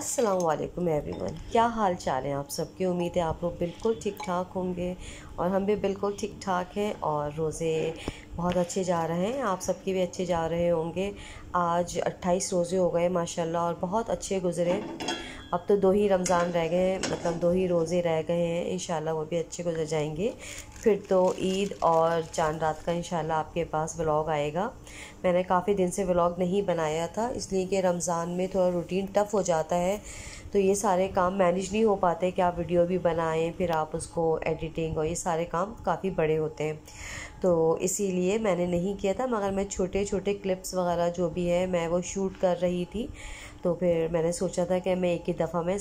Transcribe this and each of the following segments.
अस्सलाम वालेकुम एवरीवन, क्या हाल चाल है आप सबकी। उम्मीद है आप लोग बिल्कुल ठीक ठाक होंगे और हम भी बिल्कुल ठीक ठाक हैं और रोज़े बहुत अच्छे जा रहे हैं, आप सबके भी अच्छे जा रहे होंगे। आज 28 रोज़े हो गए माशाल्लाह और बहुत अच्छे गुज़रे। अब तो 2 ही रमज़ान रह गए हैं, मतलब 2 ही रोज़े रह गए हैं, इंशाल्लाह वो भी अच्छे गुजर जाएंगे। फिर तो ईद और चांद रात का इंशाल्लाह आपके पास व्लॉग आएगा। मैंने काफ़ी दिन से व्लॉग नहीं बनाया था, इसलिए कि रमज़ान में थोड़ा रूटीन टफ़ हो जाता है, तो ये सारे काम मैनेज नहीं हो पाते कि आप वीडियो भी बनाएं, फिर आप उसको एडिटिंग और ये सारे काम काफ़ी बड़े होते हैं, तो इसीलिए मैंने नहीं किया था। मगर मैं छोटे छोटे क्लिप्स वगैरह जो भी है मैं वो शूट कर रही थी, तो फिर मैंने सोचा था कि मैं एक ही दफ़ा में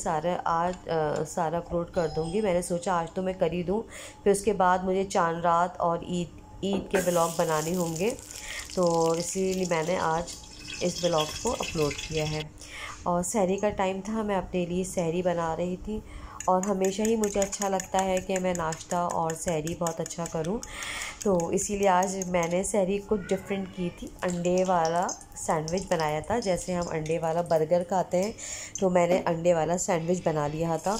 सारा अपलोड कर दूँगी। मैंने सोचा आज तो मैं कर ही दूँ, फिर उसके बाद मुझे चांद रात और ईद के व्लॉग बनाने होंगे, तो इसीलिए मैंने आज इस व्लॉग को अपलोड किया है। और सहरी का टाइम था, मैं अपने लिए सहरी बना रही थी और हमेशा ही मुझे अच्छा लगता है कि मैं नाश्ता और सहरी बहुत अच्छा करूं, तो इसीलिए आज मैंने सहरी कुछ डिफरेंट की थी। अंडे वाला सैंडविच बनाया था, जैसे हम अंडे वाला बर्गर खाते हैं, तो मैंने अंडे वाला सैंडविच बना लिया था।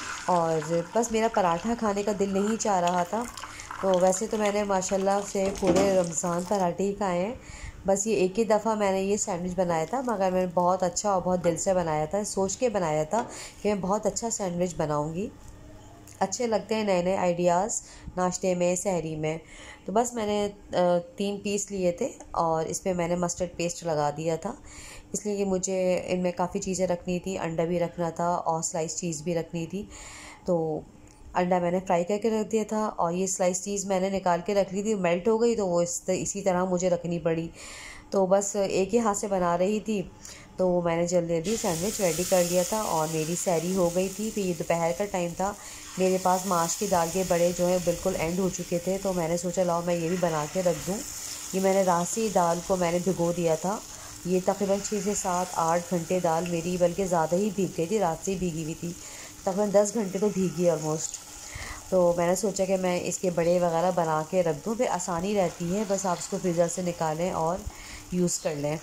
और बस मेरा पराठा खाने का दिल नहीं चाह रहा था, तो वैसे तो मैंने माशाल्लाह से पूरे रमज़ान पराठे ही खाए हैं, बस ये एक ही दफ़ा मैंने ये सैंडविच बनाया था, मगर मैंने बहुत अच्छा और बहुत दिल से बनाया था, सोच के बनाया था कि मैं बहुत अच्छा सैंडविच बनाऊंगी। अच्छे लगते हैं नए नए आइडियाज़ नाश्ते में, सहरी में। तो बस मैंने 3 पीस लिए थे और इसमें मैंने मस्टर्ड पेस्ट लगा दिया था, इसलिए कि मुझे इनमें काफ़ी चीज़ें रखनी थी, अंडा भी रखना था और स्लाइस चीज़ भी रखनी थी। तो अंडा मैंने फ्राई करके रख दिया था और ये स्लाइस चीज़ मैंने निकाल के रख ली थी, मेल्ट हो गई, तो वो इसी तरह मुझे रखनी पड़ी। तो बस एक ही हाथ से बना रही थी, तो मैंने जल्दी जल्दी सैंडविच रेडी कर लिया था और मेरी सहरी हो गई थी। फिर ये दोपहर का टाइम था, मेरे पास माश की दाल के बड़े जो है बिल्कुल एंड हो चुके थे, तो मैंने सोचा लाओ मैं ये भी बना के रख दूँ। ये मैंने रात से दाल को मैंने भिगो दिया था, ये तकरीबन 6 से 7-8 घंटे दाल मेरी, बल्कि ज़्यादा ही भीग गई थी, रात से ही भीगी हुई थी, तकरीबन 10 घंटे तो भीगी ऑलमोस्ट। तो मैंने सोचा कि मैं इसके बड़े वगैरह बना के रख दूँ, फिर आसानी रहती है, बस आप इसको फ्रीज़र से निकालें और यूज़ कर लें।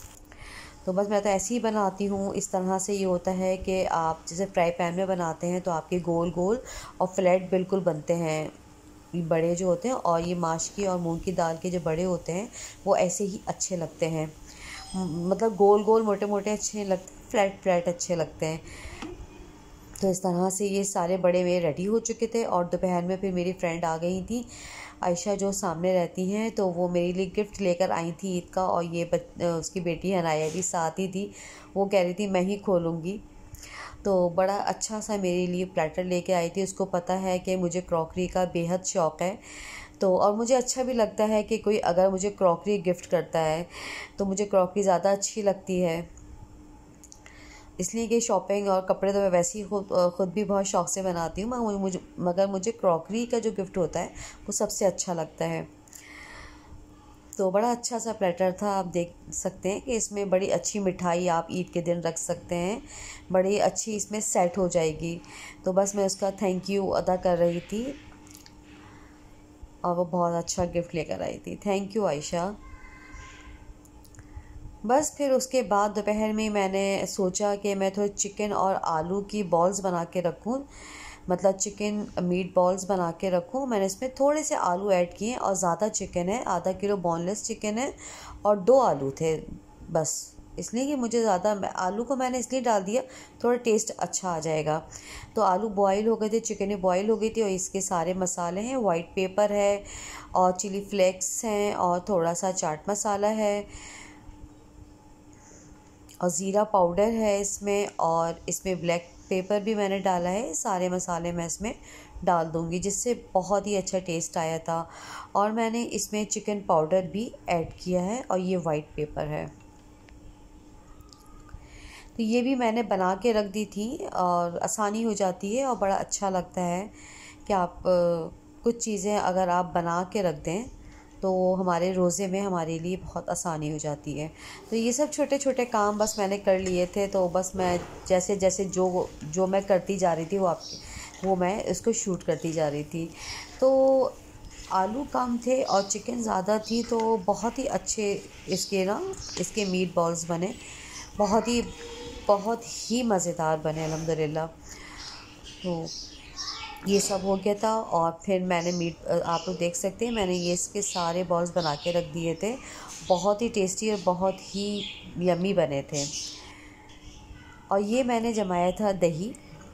तो बस मैं तो ऐसे ही बनाती हूँ, इस तरह से ये होता है कि आप जैसे फ्राई पैन में बनाते हैं तो आपके गोल गोल और फ्लैट बिल्कुल बनते हैं बड़े जो होते हैं, और ये माश की और मूंग की दाल के जो बड़े होते हैं वो ऐसे ही अच्छे लगते हैं, मतलब गोल गोल मोटे मोटे अच्छे लगते, फ्लैट फ्लैट अच्छे लगते हैं। तो इस तरह से ये सारे बड़े मेरे रेडी हो चुके थे और दोपहर में फिर मेरी फ्रेंड आ गई थी आयशा, जो सामने रहती हैं, तो वो मेरे लिए गिफ्ट लेकर आई थी ईद का, और ये उसकी बेटी हनाया भी साथ ही थी, वो कह रही थी मैं ही खोलूँगी। तो बड़ा अच्छा सा मेरे लिए प्लेटर लेके आई थी, उसको पता है कि मुझे क्रॉकरी का बेहद शौक़ है, तो और मुझे अच्छा भी लगता है कि कोई अगर मुझे क्रॉकरी गिफ्ट करता है तो मुझे क्रॉकरी ज़्यादा अच्छी लगती है, इसलिए कि शॉपिंग और कपड़े तो मैं वैसे ही खुद भी बहुत शौक़ से बनाती हूँ, मगर मुझे क्रॉकरी का जो गिफ्ट होता है वो सबसे अच्छा लगता है। तो बड़ा अच्छा सा प्लेटर था, आप देख सकते हैं कि इसमें बड़ी अच्छी मिठाई आप ईद के दिन रख सकते हैं, बड़ी अच्छी इसमें सेट हो जाएगी। तो बस मैं उसका थैंक यू अदा कर रही थी और वो बहुत अच्छा गिफ्ट लेकर आई थी। Thank you Ayesha. बस फिर उसके बाद दोपहर में मैंने सोचा कि मैं थोड़े चिकन और आलू की बॉल्स बना के रखूं, मतलब चिकन मीट बॉल्स बना के रखूं। मैंने इसमें थोड़े से आलू ऐड किए और ज़्यादा चिकन है, आधा किलो बोनलेस चिकन है और 2 आलू थे बस, इसलिए कि मुझे ज़्यादा आलू को मैंने इसलिए डाल दिया थोड़ा टेस्ट अच्छा आ जाएगा। तो आलू बॉईल हो गए थे, चिकन भी बॉईल हो गई थी और इसके सारे मसाले हैं, वाइट पेपर है और चिली फ्लेक्स हैं और थोड़ा सा चाट मसाला है और ज़ीरा पाउडर है इसमें, और इसमें ब्लैक पेपर भी मैंने डाला है। सारे मसाले मैं इसमें डाल दूँगी, जिससे बहुत ही अच्छा टेस्ट आया था। और मैंने इसमें चिकन पाउडर भी ऐड किया है और ये वाइट पेपर है, तो ये भी मैंने बना के रख दी थी और आसानी हो जाती है और बड़ा अच्छा लगता है कि आप कुछ चीज़ें अगर आप बना के रख दें तो हमारे रोज़े में हमारे लिए बहुत आसानी हो जाती है। तो ये सब छोटे छोटे काम बस मैंने कर लिए थे, तो बस मैं जैसे जैसे जो मैं करती जा रही थी वो मैं इसको शूट करती जा रही थी। तो आलू कम थे और चिकन ज़्यादा थी, तो बहुत ही अच्छे इसके मीट बॉल्स बने, बहुत ही बहुत ही मज़ेदार बने अल्हम्दुलिल्लाह। तो ये सब हो गया था और फिर मैंने मीट, आप लोग देख सकते हैं मैंने ये इसके सारे बॉल्स बना के रख दिए थे। बहुत ही टेस्टी और बहुत ही यम्मी बने थे। और ये मैंने जमाया था दही,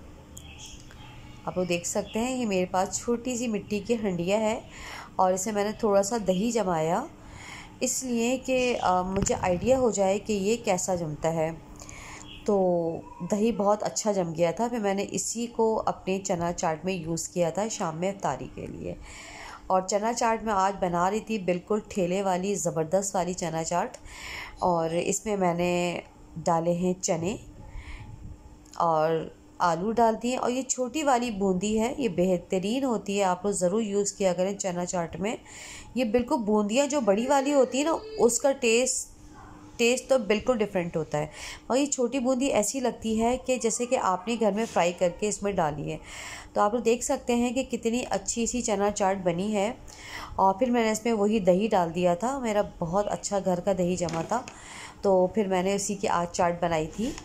आप लोग देख सकते हैं। ये मेरे पास छोटी सी मिट्टी की हंडिया है और इसे मैंने थोड़ा सा दही जमाया, इसलिए कि मुझे आइडिया हो जाए कि ये कैसा जमता है। तो दही बहुत अच्छा जम गया था। फिर मैंने इसी को अपने चना चाट में यूज़ किया था शाम में इफ्तारी के लिए। और चना चाट मैं आज बना रही थी बिल्कुल ठेले वाली ज़बरदस्त वाली चना चाट। और इसमें मैंने डाले हैं चने और आलू डाल दिए। और ये छोटी वाली बूंदी है, ये बेहतरीन होती है, आप लोग ज़रूर यूज़ किया करें चना चाट में। ये बिल्कुल बूंदियाँ जो बड़ी वाली होती है ना, उसका टेस्ट तो बिल्कुल डिफरेंट होता है। और ये छोटी बूंदी ऐसी लगती है कि जैसे कि आपने घर में फ्राई करके इसमें डाली है। तो आप लोग देख सकते हैं कि कितनी अच्छी सी चना चाट बनी है। और फिर मैंने इसमें वही दही डाल दिया था, मेरा बहुत अच्छा घर का दही जमा था। तो फिर मैंने उसी की आज चाट बनाई थी।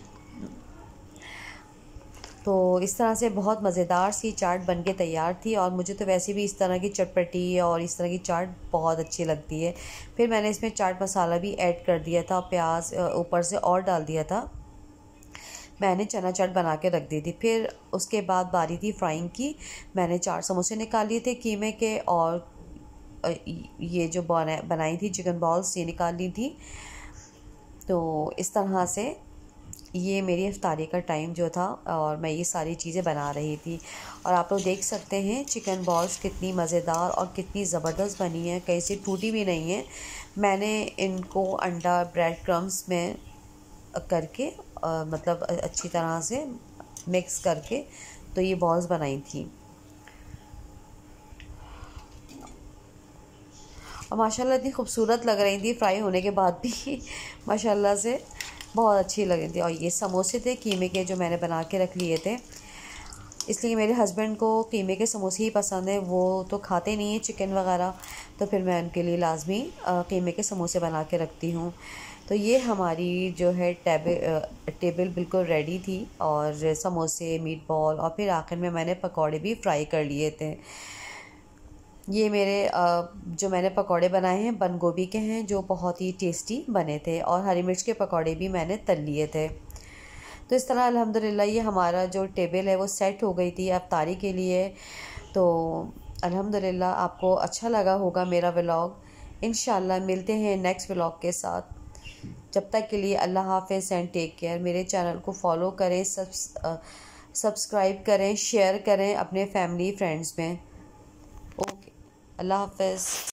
तो इस तरह से बहुत मज़ेदार सी चाट बन के तैयार थी। और मुझे तो वैसे भी इस तरह की चटपटी और इस तरह की चाट बहुत अच्छी लगती है। फिर मैंने इसमें चाट मसाला भी ऐड कर दिया था, प्याज ऊपर से और डाल दिया था। मैंने चना चाट बना के रख दी थी। फिर उसके बाद बारी थी फ्राइंग की। मैंने 4 समोसे निकाल लिए थे कीमे के और ये जो बनाई थी चिकन बॉल्स ये निकाल ली थी। तो इस तरह से ये मेरी इफ्तारी का टाइम जो था और मैं ये सारी चीज़ें बना रही थी। और आप लोग देख सकते हैं चिकन बॉल्स कितनी मज़ेदार और कितनी ज़बरदस्त बनी है, कहीं से टूटी भी नहीं है। मैंने इनको अंडा ब्रेड क्रम्स में करके मतलब अच्छी तरह से मिक्स करके तो ये बॉल्स बनाई थी। और माशाल्लाह इतनी खूबसूरत लग रही थी फ्राई होने के बाद भी माशाल्लाह से बहुत अच्छी लग रही थी। और ये समोसे थे कीमे के जो मैंने बना के रख लिए थे, इसलिए मेरे हस्बैंड को कीमे के समोसे ही पसंद है, वो तो खाते नहीं हैं चिकन वगैरह। तो फिर मैं उनके लिए लाजमी कीमे के समोसे बना के रखती हूँ। तो ये हमारी जो है टेबल बिल्कुल रेडी थी और समोसे, मीट बॉल और फिर आखिर में मैंने पकौड़े भी फ्राई कर लिए थे। ये मेरे जो मैंने पकौड़े बनाए हैं बंद गोभी के हैं, जो बहुत ही टेस्टी बने थे। और हरी मिर्च के पकौड़े भी मैंने तल लिए थे। तो इस तरह अल्हम्दुलिल्लाह ये हमारा जो टेबल है वो सेट हो गई थी इफ्तारी के लिए। तो अल्हम्दुलिल्लाह आपको अच्छा लगा होगा मेरा व्लॉग। इंशाल्लाह मिलते हैं नेक्स्ट व्लॉग के साथ। जब तक के लिए अल्लाह हाफ़िज़ एंड टेक केयर। मेरे चैनल को फॉलो करें, सब्सक्राइब करें, शेयर करें अपने फैमिली फ्रेंड्स में। ओके, अल्लाह हाफ़िज़।